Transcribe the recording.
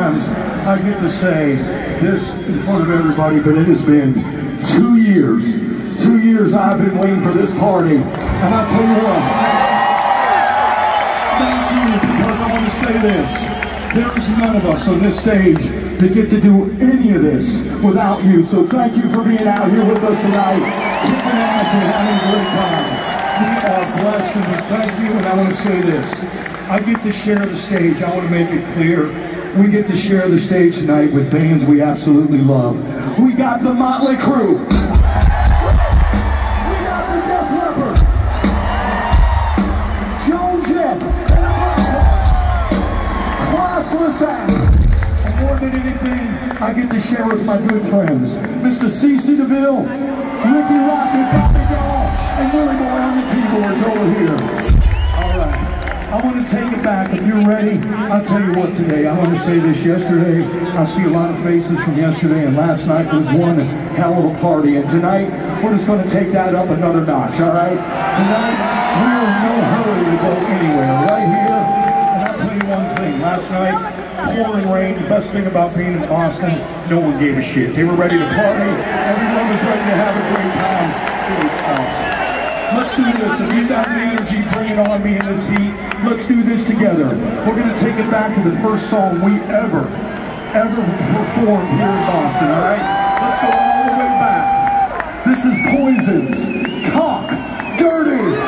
times I get to say this in front of everybody, but it has been 2 years. 2 years I've been waiting for this party. And I'll tell you what, thank you, because I want to say this. There is none of us on this stage that get to do any of this without you. So thank you for being out here with us tonight, kicking ass and having a great time. We are blessed, and we thank you. And I want to say this. I get to share the stage. I want to make it clear. We get to share the stage tonight with bands we absolutely love. We got the Motley Crue. We got the Def Leppard. Joan Jett and the Blackhawks. Classless Act. And more than anything, I get to share with my good friends, Mr. C.C. DeVille, Ricky Rocket, Bobby Dahl, and Willie Boy on the keyboards over here. All right. I want to take it back. If you're ready, I'll tell you what today. I want to say this. Yesterday, I see a lot of faces from yesterday, and last night was one hell of a party. And tonight, we're just going to take that up another notch, all right? Tonight, we're in no hurry to go anywhere. Right here, and I'll tell you one thing. Last night, pouring rain. The best thing about being in Boston, no one gave a shit. They were ready to party. Everyone was ready to have a great time. It was awesome. Let's do this. If you got the energy, bring it on me in this heat. Let's do this together. We're going to take it back to the first song we ever performed here in Boston, all right? Let's go all the way back. This is Poison's Talk Dirty.